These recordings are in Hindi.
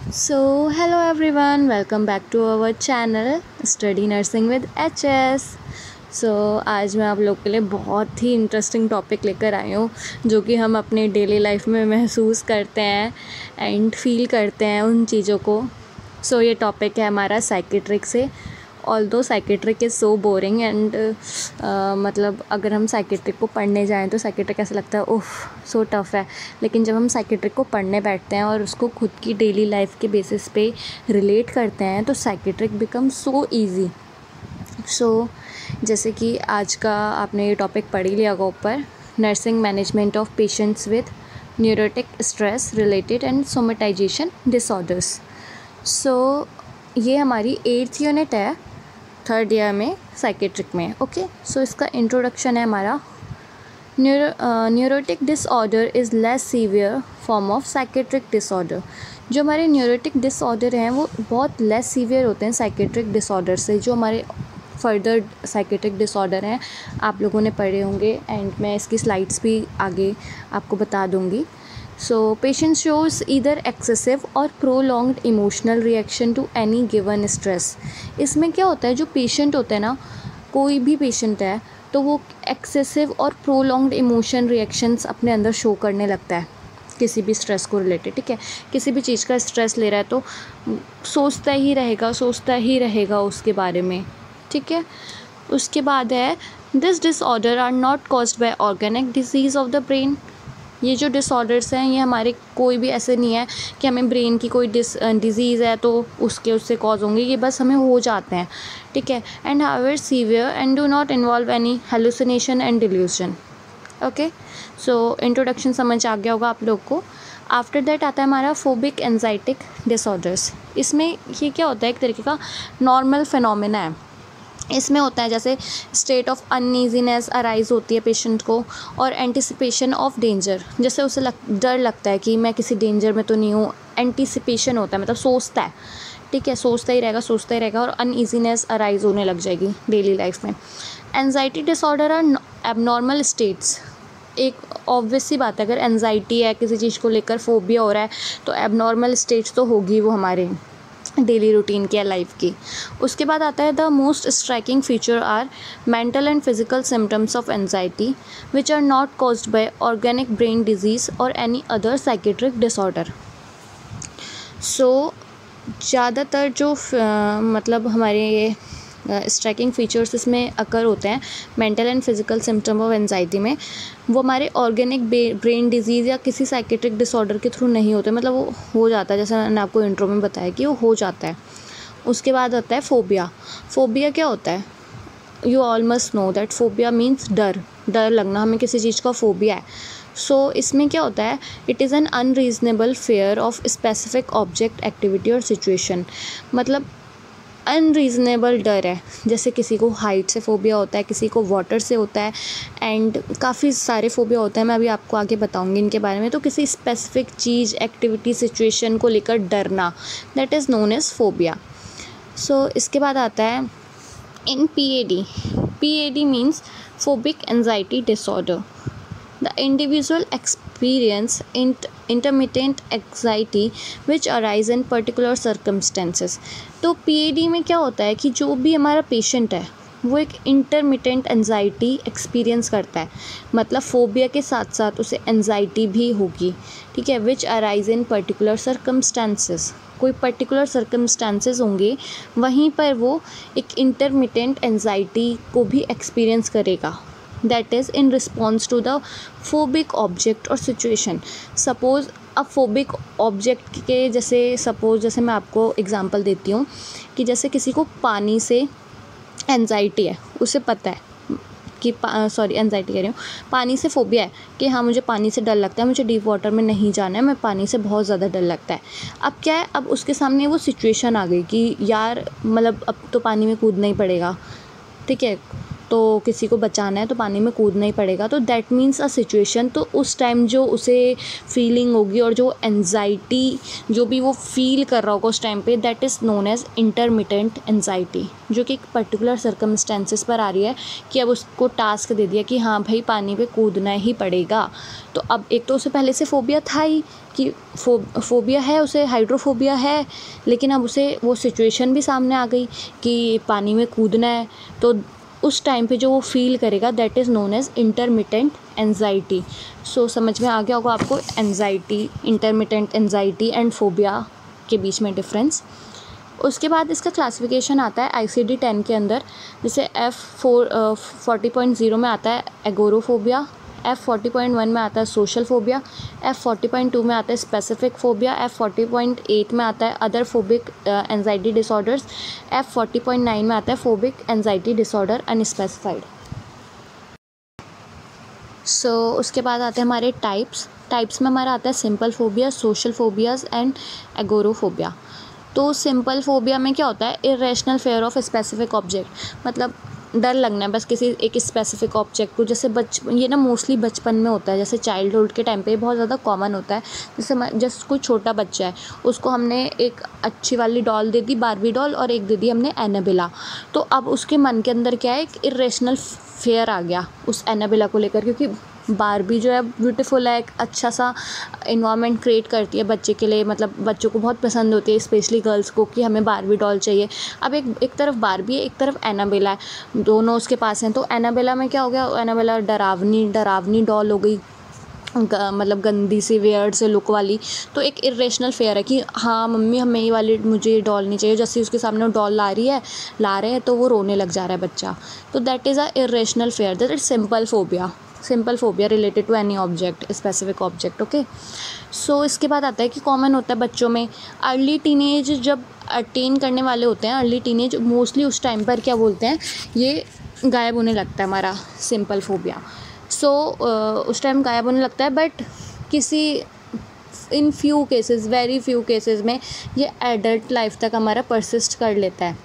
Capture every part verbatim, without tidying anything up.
So, hello everyone, welcome back to our channel Study Nursing with H S. So आज मैं आप लोग के लिए बहुत ही इंटरेस्टिंग टॉपिक लेकर आई हूँ जो कि हम अपने डेली लाइफ में महसूस करते हैं एंड फील करते हैं उन चीज़ों को. सो so, ये टॉपिक है हमारा साइकेट्रिक से. Although psychiatric is so boring and मतलब अगर हम साइकेट्रिक को पढ़ने जाएं तो साइकेट्रिक ऐसा लगता है उफ सो टफ़ है. लेकिन जब हम साइकेट्रिक को पढ़ने बैठते हैं और उसको खुद की डेली लाइफ के बेसिस पे रिलेट करते हैं तो psychiatric become so easy. So जैसे कि आज का आपने ये टॉपिक पढ़ ही लिया होगा ऊपर, nursing management of patients with neurotic stress related and somatization disorders. So ये हमारी एट्थ यूनिट है थर्ड ईयर में साइकेट्रिक में. ओके, सो इसका इंट्रोडक्शन है हमारा. Neuro neurotic disorder is less severe form of psychiatric disorder. जो हमारे न्यूरोटिक डिसऑर्डर हैं वो बहुत लेस सीवियर होते हैं साइकेट्रिक डिसऑर्डर से. जो हमारे फर्दर साइकेट्रिक डिसऑर्डर हैं आप लोगों ने पढ़े होंगे एंड मैं इसकी स्लाइड्स भी आगे आपको बता दूंगी. So, patient shows either excessive or prolonged emotional reaction to any given stress. इसमें क्या होता है, जो पेशेंट होता है ना, कोई भी पेशेंट है तो वो एक्सेसिव और प्रोलॉन्ग्ड इमोशन रिएक्शंस अपने अंदर शो करने लगता है किसी भी स्ट्रेस को रिलेटेड. ठीक है, किसी भी चीज़ का स्ट्रेस ले रहा है तो सोचता ही रहेगा सोचता ही रहेगा उसके बारे में. ठीक है, उसके बाद है this disorder are not caused by organic disease of the brain. ये जो डिसऑर्डर्स हैं ये हमारे कोई भी ऐसे नहीं है कि हमें ब्रेन की कोई डिस डिज़ीज़ है तो उसके उससे कॉज होंगे, ये बस हमें हो जाते हैं. ठीक है, and however severe and do not involve any hallucination and delusion. Okay, so introduction समझ आ गया होगा आप लोग को. आफ्टर दैट आता है हमारा फोबिक एंजाइटिक डिसऑर्डर्स. इसमें ये क्या होता है, एक तरीके का नॉर्मल फिनोमेना है. इसमें होता है जैसे स्टेट ऑफ अनईजीनेस अराइज होती है पेशेंट को और एंटिसिपेशन ऑफ डेंजर. जैसे उसे लग, डर लगता है कि मैं किसी डेंजर में तो नहीं हूँ. एंटिसिपेशन होता है मतलब सोचता है. ठीक है, सोचता ही रहेगा सोचता ही रहेगा और अनईजीनेस अराइज होने लग जाएगी डेली लाइफ में. Anxiety disorder are abnormal states. एक ऑब्वियस सी बात है, अगर एंजाइटी है किसी चीज़ को लेकर फोबिया हो रहा है तो एबनॉर्मल स्टेट्स तो होगी वो हमारे डेली रूटीन की लाइफ की. उसके बाद आता है the most striking feature are mental and physical symptoms of anxiety which are not caused by organic brain disease और any other psychiatric disorder. So ज़्यादातर जो uh, मतलब हमारे ये स्ट्राइकिंग फीचर्स इसमें अकर होते हैं mental and physical symptom of anxiety में, वो हमारे ऑर्गेनिक ब्रेन डिजीज़ या किसी साइकेट्रिक डिसऑर्डर के थ्रू नहीं होते. मतलब वो हो जाता है, जैसे मैंने आपको इंट्रो में बताया कि वो हो जाता है. उसके बाद आता है फोबिया. फोबिया क्या होता है, you all must know that phobia means डर डर लगना. हमें किसी चीज़ का फोबिया है. सो so, इसमें क्या होता है, it is an unreasonable fear of specific object activity और सिचुएशन. मतलब अनरीज़नेबल डर है. जैसे किसी को हाइट से फ़ोबिया होता है, किसी को वाटर से होता है एंड काफ़ी सारे फ़ोबिया होते हैं. मैं अभी आपको आगे बताऊंगी इनके बारे में. तो किसी स्पेसिफिक चीज़ एक्टिविटी सिचुएशन को लेकर डरना, that is known as phobia. So इसके बाद आता है in P A D. P A D means phobic anxiety disorder. The individual experience intermittent anxiety which arise in particular circumstances. तो पी ए डी में क्या होता है कि जो भी हमारा पेशेंट है वो एक इंटरमिटेंट एंजाइटी एक्सपीरियंस करता है. मतलब फोबिया के साथ साथ उसे एंजाइटी भी होगी. ठीक है, which arise in particular circumstances. कोई पर्टिकुलर सर्कमस्टांसेस होंगे वहीं पर वो एक इंटरमिटेंट एंजाइटी को भी एक्सपीरियंस करेगा. That is in response to the phobic object और सिचुएशन. सपोज़ अब फोबिक ऑब्जेक्ट के जैसे सपोज़ जैसे मैं आपको एग्जांपल देती हूँ कि जैसे किसी को पानी से एंजाइटी है, उसे पता है कि सॉरी एंजाइटी कह रही हूँ पानी से फोबिया है कि हाँ मुझे पानी से डर लगता है, मुझे डीप वाटर में नहीं जाना है, मैं पानी से बहुत ज़्यादा डर लगता है. अब क्या है, अब उसके सामने वो सिचुएशन आ गई कि यार मतलब अब तो पानी में कूदना ही पड़ेगा. ठीक है, तो किसी को बचाना है तो पानी में कूदना ही पड़ेगा। तो दैट मीन्स अ सिचुएशन, तो उस टाइम जो उसे फीलिंग होगी और जो एंजाइटी जो भी वो फील कर रहा होगा उस टाइम पे, that is known as intermittent anxiety, जो कि एक पर्टिकुलर सर्कमस्टेंसेस पर आ रही है कि अब उसको टास्क दे दिया कि हाँ भाई पानी पे कूदना ही पड़ेगा। तो अब एक तो उसे पहले से फोबिया था ही कि फो फोबिया है, उसे हाइड्रोफोबिया है, लेकिन अब उसे वो सिचुएशन भी सामने आ गई कि पानी में कूदना है, तो उस टाइम पे जो वो फील करेगा that is known as intermittent anxiety. So समझ में आ गया होगा आपको anxiety, intermittent anxiety and phobia के बीच में डिफरेंस। उसके बाद इसका क्लासिफिकेशन आता है आई सी डी टेन के अंदर, जैसे F four forty point zero में आता है agoraphobia, F forty point one में आता है social phobia, F forty point two में आता है specific phobia, F forty point eight में आता है other phobic anxiety disorders, F forty point nine में आता है phobic anxiety disorder unspecified. So so, उसके बाद आते हैं हमारे टाइप्स। टाइप्स में हमारा आता है simple phobia, social phobias and agoraphobia. तो सिंपल फोबिया में क्या होता है, irrational fear of specific object, मतलब डर लगना है बस किसी एक स्पेसिफिक ऑब्जेक्ट को। जैसे बच ये ना मोस्टली बचपन में होता है, जैसे चाइल्डहुड के टाइम पे बहुत ज़्यादा कॉमन होता है। जैसे जैसे कोई छोटा बच्चा है, उसको हमने एक अच्छी वाली डॉल दे दी, बारबी डॉल, और एक दे दी हमने एनाबेला, तो अब उसके मन के अंदर क्या है, एक इरेशनल फेयर आ गया उस एनाबेला को लेकर, क्योंकि बारबी जो है ब्यूटीफुल है, एक अच्छा सा इन्वायरमेंट क्रिएट करती है बच्चे के लिए, मतलब बच्चों को बहुत पसंद होती है, स्पेशली गर्ल्स को, कि हमें बारबी डॉल चाहिए। अब एक एक तरफ बारबी है, एक तरफ एनाबेला है, दोनों उसके पास हैं। तो एनाबेला में क्या हो गया, एनाबेला डरावनी डरावनी डॉल हो गई, मतलब गंदी सी वेयर्ड से लुक वाली। तो एक इरेशनल फेयर है कि हाँ मम्मी हमें ये वाली मुझे ये डॉल नहीं चाहिए, जैसे उसके सामने वो डॉल ला रही है ला रहे हैं तो वो रोने लग जा रहा है बच्चा। तो that is a irrational fear, that is simple phobia. Simple phobia related to any object, specific object. Okay, so इसके बाद आता है कि कॉमन होता है बच्चों में अर्ली टीनेज, जब अटेन करने वाले होते हैं अर्ली टीनेज, मोस्टली उस टाइम पर क्या बोलते हैं, ये गायब होने लगता है हमारा simple phobia. So so, uh, उस टाइम गायब होने लगता है, बट किसी in few cases, very few cases में ये एडल्ट लाइफ तक हमारा परसिस्ट कर लेता है।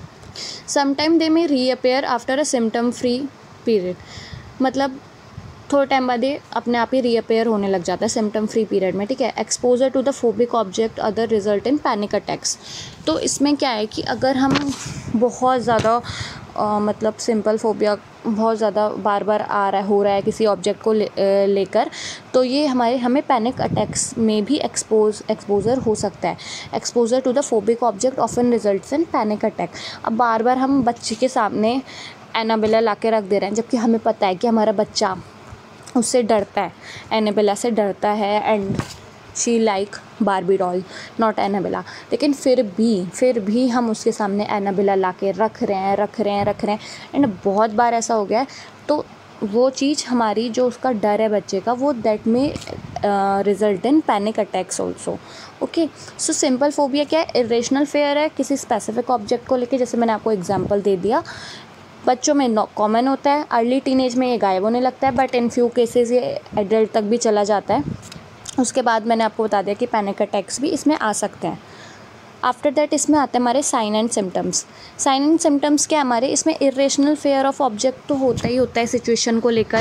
समटाइम दे में reappear after a symptom free period, मतलब थोड़े टाइम बाद ये अपने आप ही रीअपेयर होने लग जाता है सिम्टम फ्री पीरियड में, ठीक है। Exposure to the phobic object other result in panic attacks. तो इसमें क्या है कि अगर हम बहुत ज़्यादा Uh, मतलब सिंपल फोबिया बहुत ज़्यादा बार बार आ रहा है हो रहा है किसी ऑब्जेक्ट को ले, लेकर, तो ये हमारे हमें पैनिक अटैक्स में भी एक्सपोज एक्सपोजर हो सकता है। Exposure to the phobic object often results in panic attack. अब बार बार हम बच्चे के सामने एनाबेला ला के रख दे रहे हैं, जबकि हमें पता है कि हमारा बच्चा उससे डरता है, एनाबेला से डरता है, and she like Barbie doll not Annabella, लेकिन फिर भी फिर भी हम उसके सामने एनाबेला ला के रख रहे हैं रख रहे हैं रख रहे हैं एंड बहुत बार ऐसा हो गया है। तो वो चीज़ हमारी जो उसका डर है बच्चे का, वो दैट में result in panic attacks also. Okay, so simple phobia क्या है, इरेशनल फेयर है किसी स्पेसिफिक ऑब्जेक्ट को लेके, जैसे मैंने आपको एग्जांपल दे दिया। बच्चों में कॉमन होता है, अर्ली टीनेज में ये गायब होने लगता है, बट इन फ्यू केसेस ये एडल्ट तक भी चला जाता है। उसके बाद मैंने आपको बता दिया कि पैनिक अटैक्स भी इसमें आ सकते हैं। आफ्टर दैट इसमें आते हैं हमारे sign and symptoms. Sign and symptoms क्या हमारे, इसमें इरेशनल फेयर ऑफ ऑब्जेक्ट तो होता ही होता है सिचुएशन को लेकर।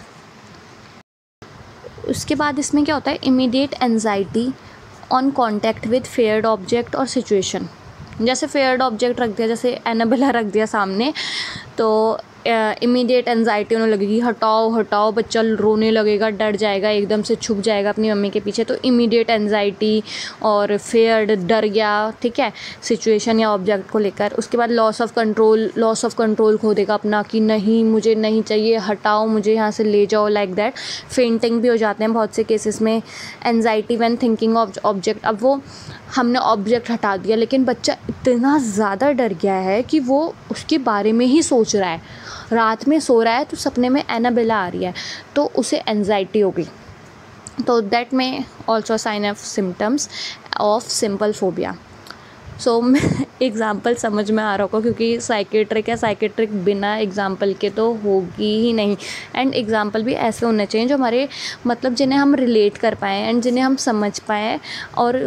उसके बाद इसमें क्या होता है, immediate anxiety on contact with feared object और सिचुएशन। जैसे फेयर्ड ऑब्जेक्ट रख दिया, जैसे एनाबेला रख दिया सामने, तो इमीडिएट एंजाइटी होने लगेगी, हटाओ हटाओ, बच्चा रोने लगेगा, डर जाएगा, एकदम से छुप जाएगा अपनी मम्मी के पीछे। तो इमीडिएट एंजाइटी और फेयर्ड, डर गया, ठीक है, सिचुएशन या ऑब्जेक्ट को लेकर। उसके बाद loss of control, loss of control खो देगा अपना कि नहीं मुझे नहीं चाहिए, हटाओ, मुझे यहाँ से ले जाओ, लाइक दैट। फेंटिंग भी हो जाते हैं बहुत से केसेस में। Anxiety when thinking of object, अब वो हमने ऑब्जेक्ट हटा दिया लेकिन बच्चा इतना ज़्यादा डर गया है कि वो उसके बारे में ही सोच रहा है, रात में सो रहा है तो सपने में एनाबेला आ रही है, तो उसे एंजाइटी हो गई। तो दैट में also sign of symptoms of simple phobia. So example समझ में आ रहा होगा, क्योंकि साइकेट्रिक है, साइकेट्रिक बिना एग्ज़ाम्पल के तो होगी ही नहीं। एंड एग्ज़ाम्पल भी ऐसे होने चाहिए जो हमारे मतलब जिन्हें हम रिलेट कर पाएँ एंड जिन्हें हम समझ पाएँ। और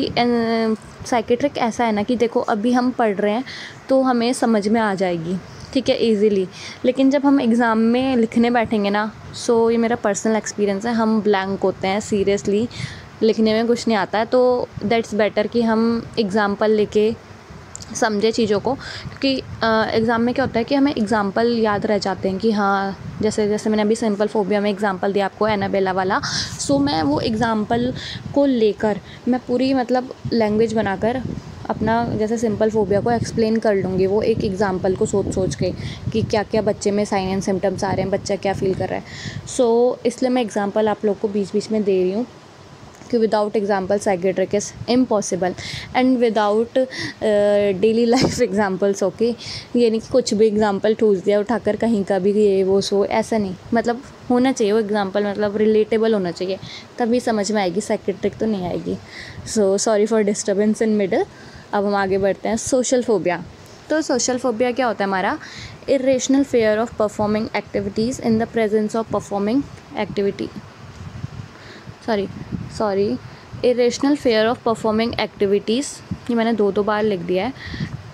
क्योंकि साइकेट्रिक ऐसा है ना कि देखो अभी हम पढ़ रहे हैं तो हमें समझ में आ जाएगी, ठीक है, ईज़िली। लेकिन जब हम एग्ज़ाम में लिखने बैठेंगे ना, सो ये मेरा पर्सनल एक्सपीरियंस है, हम ब्लैंक होते हैं, सीरियसली लिखने में कुछ नहीं आता है। तो दैट्स बेटर कि हम एग्ज़ाम्पल लेके समझे चीज़ों को, क्योंकि एग्ज़ाम में क्या होता है कि हमें एग्ज़ाम्पल याद रह जाते हैं कि हाँ, जैसे जैसे मैंने अभी सिंपल फोबिया में एग्ज़ाम्पल दिया आपको, एनाबेला वाला। सो मैं वो एग्ज़ाम्पल को लेकर मैं पूरी मतलब लैंग्वेज बनाकर अपना जैसे सिंपल फोबिया को एक्सप्लेन कर लूँगी, वो एक एग्ज़ाम्पल को सोच सोच के कि क्या क्या बच्चे में साइन एंड सिम्टम्स आ रहे हैं, बच्चा क्या फ़ील कर रहा है। सो इसलिए मैं एग्ज़ाम्पल आप लोग को बीच बीच में दे रही हूँ कि without example psychiatric is impossible and without daily life examples. Okay, ये नहीं कि कुछ भी एग्जाम्पल ठूस दिया उठाकर कहीं का भी, ये वो सो, ऐसा नहीं। मतलब होना चाहिए वो एग्जाम्पल, मतलब रिलेटेबल होना चाहिए, तभी समझ में आएगी, साइकेट्रिक तो नहीं आएगी। So sorry for disturbance in middle. अब हम आगे बढ़ते हैं, सोशल फोबिया। तो सोशल फोबिया क्या होता है हमारा? Irrational fear of performing activities in the presence of performing activity sorry sorry irrational fear of performing activities, ये मैंने दो दो बार लिख दिया है।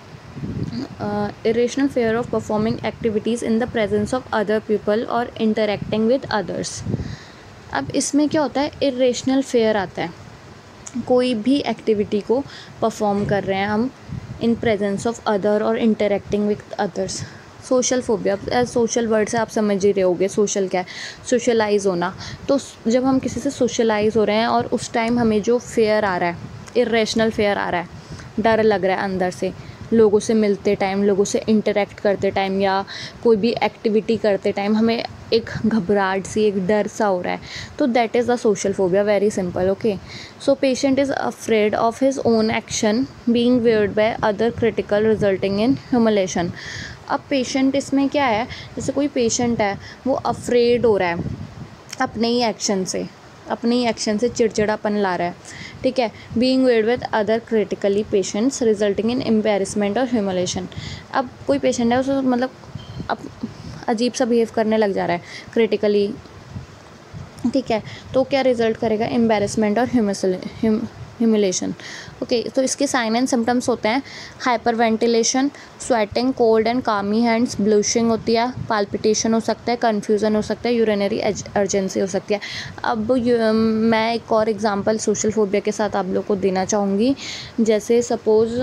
Irrational fear of performing activities in the presence of other people और इंटरेक्टिंग विद अदर्स। अब इसमें क्या होता है? इरेशनल फेयर आता है, कोई भी एक्टिविटी को परफॉर्म कर रहे हैं हम इन प्रेजेंस ऑफ अदर और interacting with others. Social phobia, social word से आप समझ ही रहे होगे सोशल क्या है, सोशलाइज होना। तो जब हम किसी से सोशलाइज हो रहे हैं और उस टाइम हमें जो फेयर आ रहा है, इरेशनल फेयर आ रहा है, डर लग रहा है अंदर से, लोगों से मिलते टाइम, लोगों से इंटरेक्ट करते टाइम या कोई भी एक्टिविटी करते टाइम हमें एक घबराहट सी, एक डर सा हो रहा है, तो that is the social phobia. Very simple. Okay, so patient is afraid of his own action being weird by other critical resulting in humiliation. अब पेशेंट इसमें क्या है, जैसे कोई पेशेंट है वो अफ्रेड हो रहा है अपने ही एक्शन से, अपने ही एक्शन से चिड़चिड़ापन ला रहा है, ठीक है, being weird with other critically patients resulting in embarrassment और ह्यूमिलेशन। अब कोई पेशेंट है उसको मतलब अब अजीब सा बिहेव करने लग जा रहा है क्रिटिकली, ठीक है, तो क्या रिजल्ट करेगा? एम्बैरेसमेंट और ह्यूमिलेशन। ओके, तो इसके साइन एंड सिम्टम्स होते हैं hyperventilation, sweating, cold and clammy hands, blushing होती है, पाल्पिटेशन हो सकता है, कन्फ्यूज़न हो सकता है, यूरिनरी अर्जेंसी हो सकती है। अब मैं एक और एग्जांपल सोशल फोबिया के साथ आप लोग को देना चाहूँगी। जैसे सपोज़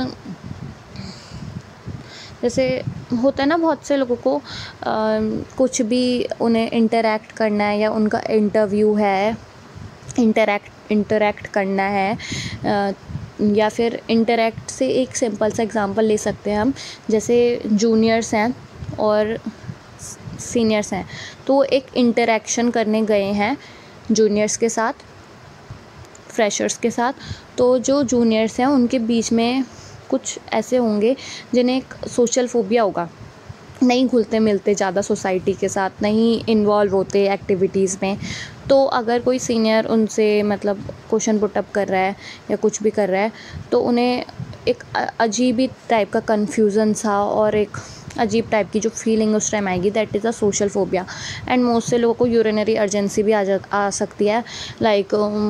जैसे होता है ना, बहुत से लोगों को आ, कुछ भी उन्हें इंटरेक्ट करना है या उनका इंटरव्यू है, इंटरेक्ट इंटरेक्ट करना है, आ, या फिर इंटरेक्ट से एक सिंपल सा एग्जांपल ले सकते हैं हम। जैसे जूनियर्स हैं और सीनियर्स हैं, तो एक इंटरेक्शन करने गए हैं जूनियर्स के साथ, फ्रेशर्स के साथ। तो जो जूनियर्स हैं उनके बीच में कुछ ऐसे होंगे जिन्हें एक सोशल फोबिया होगा, नहीं घुलते मिलते ज़्यादा सोसाइटी के साथ, नहीं इन्वॉल्व होते एक्टिविटीज़ में। तो अगर कोई सीनियर उनसे मतलब क्वेश्चन पुटअप कर रहा है या कुछ भी कर रहा है, तो उन्हें एक अजीब ही टाइप का कन्फ्यूज़न सा और एक अजीब टाइप की जो फीलिंग उस टाइम आएगी, that is a social phobia. And most से लोगों को यूरिनरी अर्जेंसी भी आ जा आ सकती है, लाइक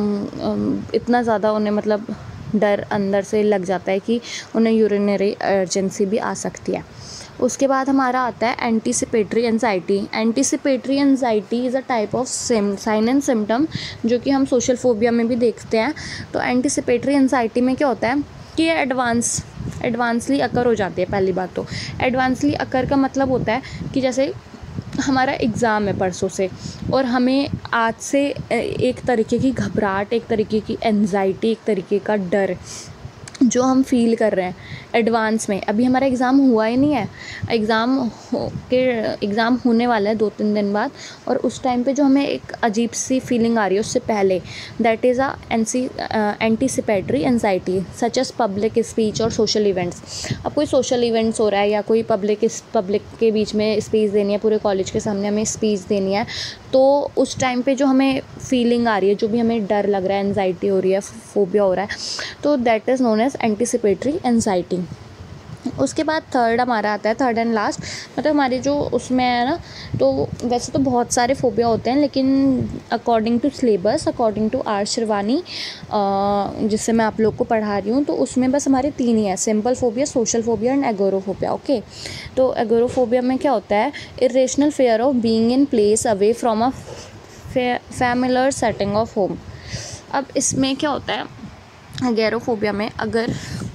इतना ज़्यादा उन्हें मतलब डर अंदर से लग जाता है कि उन्हें यूरिनरी अर्जेंसी भी आ सकती है। उसके बाद हमारा आता है anticipatory anxiety. Anticipatory anxiety is a type of sign and symptom जो कि हम सोशल फोबिया में भी देखते हैं। तो एंटीसिपेटरी एंजाइटी में क्या होता है कि ये एडवांस एडवांसली अकर हो जाती है। पहली बात तो एडवांसली अकर का मतलब होता है कि जैसे हमारा एग्ज़ाम है परसों से और हमें आज से एक तरीके की घबराहट, एक तरीके की एंजाइटी, एक तरीके का डर जो हम फील कर रहे हैं एडवांस में। अभी हमारा एग्ज़ाम हुआ ही नहीं है, एग्ज़ाम हो के एग्ज़ाम होने वाला है दो तीन दिन बाद, और उस टाइम पे जो हमें एक अजीब सी फीलिंग आ रही है उससे पहले, that is a anticipatory anxiety such as public speech और सोशल इवेंट्स। अब कोई सोशल इवेंट्स हो रहा है या कोई पब्लिक पब्लिक के बीच में स्पीच देनी है, पूरे कॉलेज के सामने हमें स्पीच देनी है, तो उस टाइम पे जो हमें फीलिंग आ रही है, जो भी हमें डर लग रहा है, एंजाइटी हो रही है, फोबिया हो रहा है, तो that is known as anticipatory anxiety. उसके बाद थर्ड हमारा आता है, थर्ड एंड लास्ट, मतलब हमारे जो उसमें है ना, तो वैसे तो बहुत सारे फोबिया होते हैं, लेकिन according to syllabus, according to R Shirwani, जिससे मैं आप लोग को पढ़ा रही हूँ, तो उसमें बस हमारे तीन ही है, simple phobia, social phobia and agoraphobia. Okay, तो एगोरोफोबिया में क्या होता है, irrational fear of being in place away from a familiar setting of home. अब इसमें क्या होता है एगोरोफोबिया में, अगर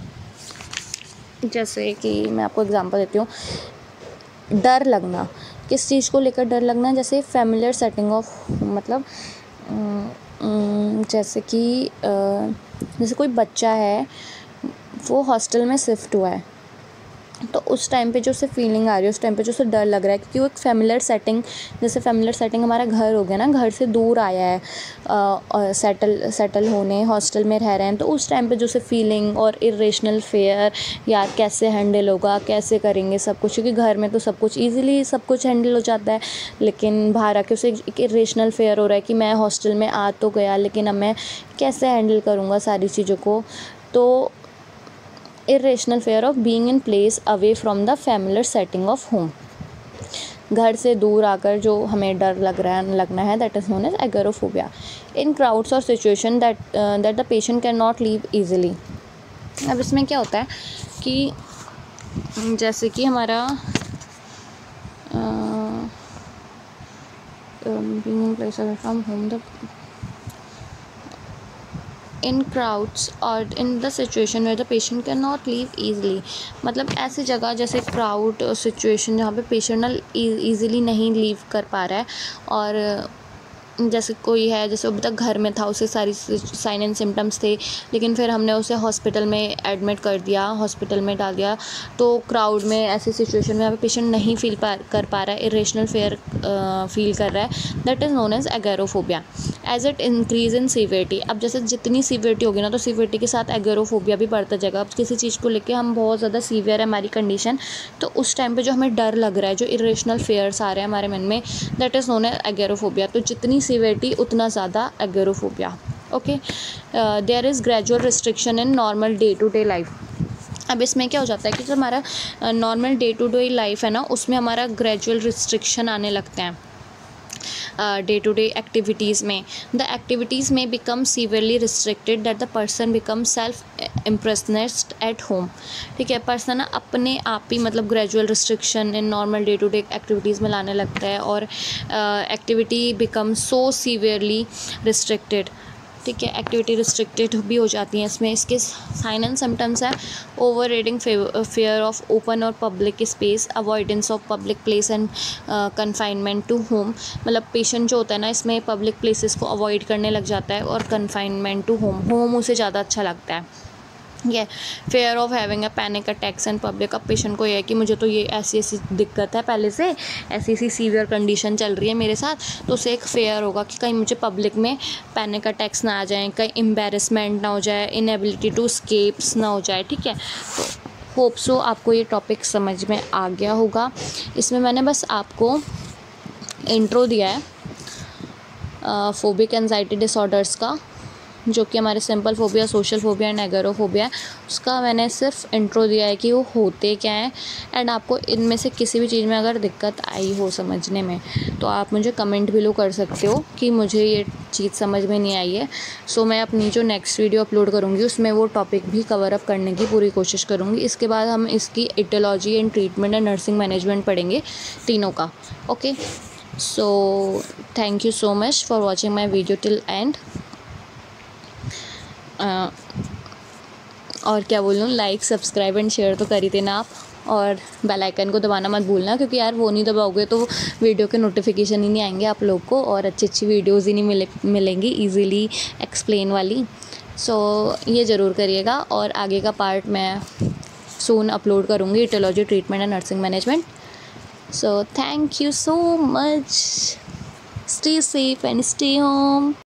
जैसे कि मैं आपको एग्जांपल देती हूँ, डर लगना, किस चीज़ को लेकर डर लगना, जैसे फैमिलियर सेटिंग ऑफ, मतलब जैसे कि जैसे कोई बच्चा है वो हॉस्टल में शिफ्ट हुआ है, तो उस टाइम पे जो उसे फीलिंग आ रही है, उस टाइम पे जो उसे डर लग रहा है, क्योंकि वो एक फैमिलियर सेटिंग, जैसे फैमिलियर सेटिंग हमारा घर हो गया ना, घर से दूर आया है और सेटल सेटल होने, हॉस्टल में रह रहे हैं, तो उस टाइम पे जो उसे फीलिंग और इरेशनल फेयर, यार कैसे हैंडल होगा, कैसे करेंगे सब कुछ, क्योंकि घर में तो सब कुछ ईजिली सब कुछ हैंडल हो जाता है, लेकिन बाहर आके उसे एक इरेशनल फेयर हो रहा है कि मैं हॉस्टल में आ तो गया, लेकिन अब मैं कैसे हैंडल करूँगा सारी चीज़ों को। तो irrational fear of being in place away from the familiar setting of home, घर से दूर आकर जो हमें डर लग रहा है लगना है, that is known as agoraphobia. In crowds और situation that that the patient can not leave easily. अब इसमें क्या होता है कि जैसे कि हमारा being in place away from home, the in crowds और in the situation where the patient can not leave easily, मतलब ऐसी जगह जैसे क्राउड सिचुएशन जहाँ पे पेशेंट ना ईज़िली नहीं लीव कर पा रहा है, और जैसे कोई है, जैसे अभी तक घर में था, उसे सारी साइन एंड सिम्टम्स थे, लेकिन फिर हमने उसे हॉस्पिटल में एडमिट कर दिया, हॉस्पिटल में डाल दिया, तो क्राउड में ऐसी सिचुएशन में यहाँ पे पेशेंट नहीं फील पा कर पा रहा है, इरेशनल फेयर फील कर रहा है, that is known as agoraphobia as it increase in severity. अब जैसे जितनी सीवियरिटी होगी ना, तो सीवियरिटी के साथ एगोरोफोबिया भी बढ़ता जाएगा। अब किसी चीज़ को लेके हम बहुत ज़्यादा सीवियर है हमारी कंडीशन, तो उस टाइम पे जो हमें डर लग रहा है, जो इरेशनल फेयर्स आ रहे हैं हमारे मन में, that is known as agoraphobia. तो जितनी सीवियरिटी उतना ज़्यादा agoraphobia. Okay, there is gradual restriction in normal day to day life. अब इसमें क्या हो जाता है कि जो हमारा normal day to day life है ना, उसमें हमारा ग्रेजुअल रिस्ट्रिक्शन आने लगते हैं डे टू डे एक्टिविटीज़ में। द एक्टिविटीज़ में become severely restricted that the person become self imprisoned at home. ठीक है, पर्सन ना अपने आप ही मतलब gradual restriction in normal day to day activities में लाने लगता है, और activity become so severely restricted. ठीक है, एक्टिविटी रिस्ट्रिक्टेड भी हो जाती हैं इसमें। इसके साइन एंड सिम्टम्स है overriding fear of open और public space, avoidance of public place and confinement to home. मतलब पेशेंट जो होता है ना, इसमें पब्लिक प्लेसेस को अवॉइड करने लग जाता है, और कन्फाइनमेंट टू होम, होम उसे ज़्यादा अच्छा लगता है। ये fear of having a panic attacks and public. अब पेशेंट को ये है कि मुझे तो ये ऐसी ऐसी दिक्कत है, पहले से ऐसी ऐसी सीवियर कंडीशन चल रही है मेरे साथ, तो उसे एक फेयर होगा कि कहीं मुझे पब्लिक में पैनिक अटैक्स ना आ जाएं, कहीं एम्बेरसमेंट ना हो जाए, इनएबिलिटी टू स्केप्स ना हो जाए। ठीक है, तो होप सो आपको ये टॉपिक समझ में आ गया होगा। इसमें मैंने बस आपको इंट्रो दिया है फोबिक एंजाइटी डिसऑर्डर्स का, जो कि हमारे simple phobia, social phobia and agoraphobia है, उसका मैंने सिर्फ इंट्रो दिया है कि वो होते क्या हैं। एंड आपको इनमें से किसी भी चीज़ में अगर दिक्कत आई हो समझने में, तो आप मुझे कमेंट बिलो कर सकते हो कि मुझे ये चीज़ समझ में नहीं आई है। सो मैं अपनी जो नेक्स्ट वीडियो अपलोड करूँगी उसमें वो टॉपिक भी कवर अप करने की पूरी कोशिश करूँगी। इसके बाद हम इसकी etiology and treatment and nursing management पढ़ेंगे, तीनों का। Okay, so thank you so much for watching my video till end. Uh, और क्या बोलूँ, लाइक सब्सक्राइब एंड शेयर तो कर ही देना आप, और बेल आइकन को दबाना मत भूलना, क्योंकि यार वो नहीं दबाओगे तो वीडियो के नोटिफिकेशन ही नहीं आएंगे आप लोग को, और अच्छी अच्छी वीडियोज़ ही नहीं मिले मिलेंगी ईजीली एक्सप्लेन वाली। सो so, ये ज़रूर करिएगा, और आगे का पार्ट मैं सून अपलोड करूँगी, etiology treatment and nursing management. So thank you so much, stay safe and stay home.